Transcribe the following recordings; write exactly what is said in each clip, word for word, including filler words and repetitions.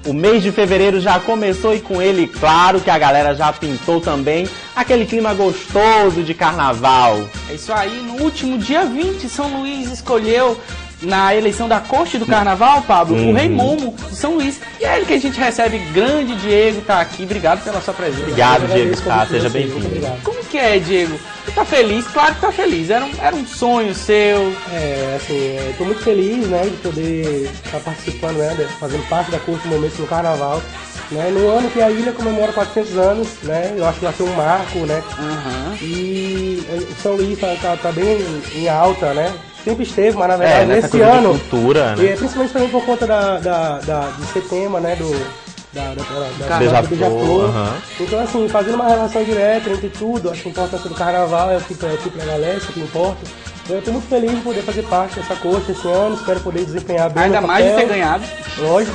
O mês de fevereiro já começou e com ele, claro que a galera já pintou também aquele clima gostoso de carnaval. É isso aí, no último dia vinte, São Luís escolheu na eleição da corte do carnaval, Pablo, uhum. o Rei Momo de São Luís. E é ele que a gente recebe, grande Diego, tá aqui. Obrigado pela sua presença. Obrigado, Diego, tá, seja bem-vindo. Como que é, Diego? Você tá feliz? Claro que tá feliz. Era um, era um sonho seu. É, assim, eu tô muito feliz, né, de poder estar participando, né, fazendo parte da corte do momento no carnaval. Né, no ano que a ilha comemora quatrocentos anos, né, eu acho que vai ser um marco, né, uhum. e São Luís tá, tá, tá bem em alta, né, sempre esteve, mas na verdade é, nesse ano, cultura, né? e principalmente também por conta da, da, da, de ser tema, né, do, da, da, da, da Beija-Flor, uhum. Então assim, fazendo uma relação direta entre tudo, acho que a importância do carnaval é o que, é o que pra galera, isso que importa. Eu estou muito feliz de poder fazer parte dessa corte esse ano, espero poder desempenhar bem ainda meu mais papel, de ter ganhado. Lógico.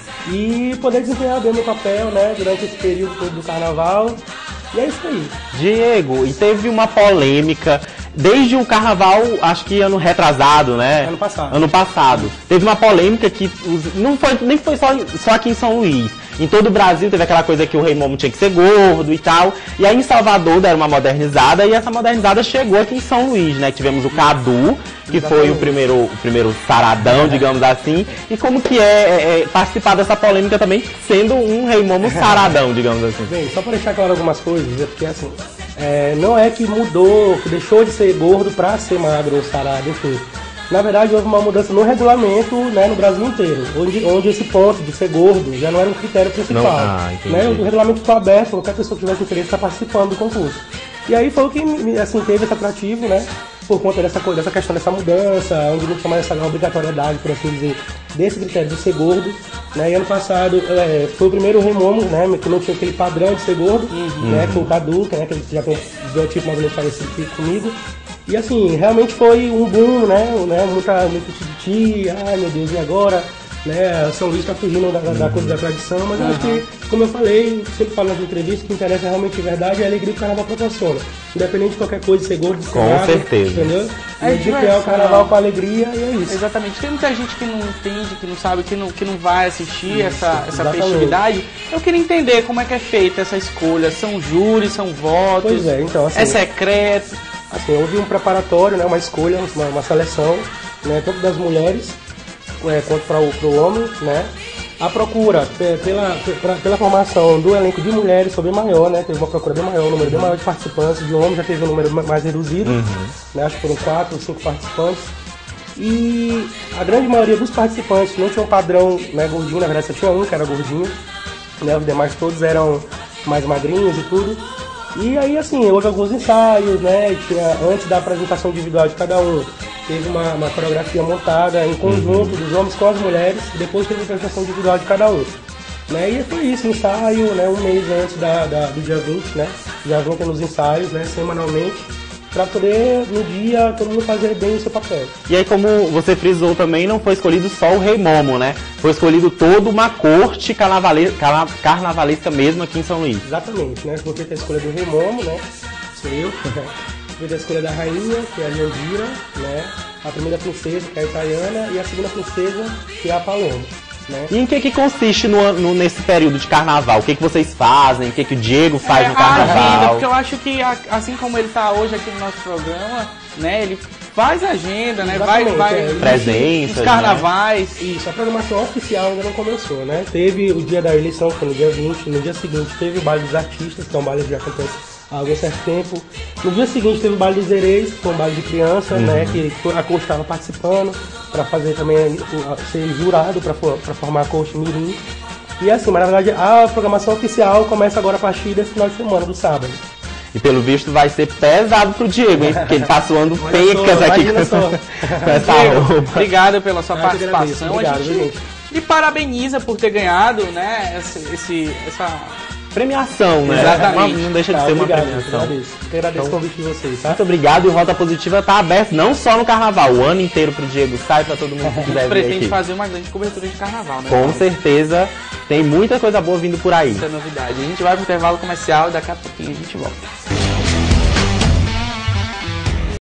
E poder desempenhar bem meu papel, né, durante esse período todo do carnaval. E é isso aí. Diego, e teve uma polêmica desde o carnaval, acho que ano retrasado, né? Ano passado. Ano passado. Teve uma polêmica que não foi, nem foi só, só aqui em São Luís. Em todo o Brasil teve aquela coisa que o Rei Momo tinha que ser gordo e tal. E aí em Salvador deram uma modernizada e essa modernizada chegou aqui em São Luís, né? Que tivemos o Cadu, que foi o primeiro, o primeiro saradão, digamos assim. E como que é, é, é participar dessa polêmica também, sendo um Rei Momo saradão, digamos assim. Bem, só para deixar claro algumas coisas, é porque assim, é, não é que mudou, que deixou de ser gordo para ser magro ou sarado, enfim. Na verdade, houve uma mudança no regulamento, né, no Brasil inteiro, onde, onde esse ponto de ser gordo já não era um critério principal. Não, ah, né? O regulamento ficou aberto, qualquer pessoa que tivesse interesse está participando do concurso. E aí foi o que assim, teve esse atrativo, né, por conta dessa, dessa questão dessa mudança, onde não tinha mais essa obrigatoriedade, por assim dizer, desse critério de ser gordo. Né? E ano passado é, foi o primeiro Rei Momo, né, que não tinha aquele padrão de ser gordo, uhum. né, com o Cadu, né, que já tem um biotipo mais ou menos parecido comigo. E assim, realmente foi um boom, né? né muita, muito tititi, ai meu Deus, e agora? Né? São Luís está fugindo da, da coisa da tradição, mas uhum. acho que, como eu falei, sempre falo nas entrevistas, o que interessa realmente de verdade é a alegria que o carnaval proporciona. Independente de qualquer coisa, ser gordo, ser com magro, certeza. Entendeu? É de criar o carnaval com alegria e é isso. Exatamente. Tem muita gente que não entende, que não sabe, que não, que não vai assistir isso, essa, essa festividade. Eu queria entender como é que é feita essa escolha. São júris, são votos? Pois é, então assim... É secreto? Assim, houve um preparatório, né, uma escolha, uma, uma seleção, né, tanto das mulheres é, quanto para o pro homem, né. A procura pela, pela, pela formação do elenco de mulheres foi bem maior, né, teve uma procura bem maior, um número bem maior de participantes, de homens já teve um número mais reduzido, uhum. né, acho que foram quatro ou cinco participantes. E a grande maioria dos participantes não tinha um padrão, né, gordinho, na verdade só tinha um que era gordinho, né, os demais todos eram mais magrinhos e tudo. E aí, assim, houve alguns ensaios, né, tinha, antes da apresentação individual de cada um, teve uma, uma coreografia montada em conjunto dos homens com as mulheres, e depois teve a apresentação individual de cada um. Né, e foi isso, ensaio, né, um mês antes da, da, do dia vinte, né, dia vinte nos ensaios, né, semanalmente, para poder, no dia, todo mundo fazer bem o seu papel. E aí, como você frisou também, não foi escolhido só o Rei Momo, né? Foi escolhido toda uma corte carnavalesca, carnavalesca mesmo aqui em São Luís. Exatamente, né? Porque tem a escolha do Rei Momo, né? Sou eu. Foi a escolha da rainha, que é a Leandira, né? A primeira princesa, que é a Itaiana, e a segunda princesa, que é a Paloma. Né? E em que que consiste no, no, nesse período de carnaval? O que que vocês fazem? O que que o Diego faz é, no carnaval? A agenda, porque eu acho que assim como ele está hoje aqui no nosso programa, né, ele faz agenda, né, vai, vai é, presença, os carnavais. Né? Isso, a programação oficial ainda não começou, né? Teve o dia da eleição, que foi no dia vinte, no dia seguinte teve o baile dos artistas, que é um baile que já acontece há algum certo tempo. No dia seguinte teve o baile dos Hereis, que foi um baile de criança, uhum. né, que a corte estava participando, para fazer também, ser jurado, para formar a corte mirim. E assim, mas na verdade a programação oficial começa agora a partir desse final de semana, do sábado. E pelo visto vai ser pesado pro Diego, hein? Porque ele tá suando pecas aqui com, com essa roupa. Obrigado pela sua ah, participação. Obrigado, a gente gente. E parabeniza por ter ganhado, né, esse, esse, essa... premiação, né? Exatamente. Uma, não deixa de tá, ser obrigado, uma premiação. Agradeço. Eu agradeço então, o convite de vocês, tá? Muito obrigado, e o Rota Positiva tá aberto não só no carnaval, o ano inteiro pro Diego sai, pra todo mundo que quiser vir aqui. Pretende fazer uma grande cobertura de carnaval, né? Com certeza, tem muita coisa boa vindo por aí. Muita novidade. A gente vai pro intervalo comercial e daqui a pouquinho a gente volta.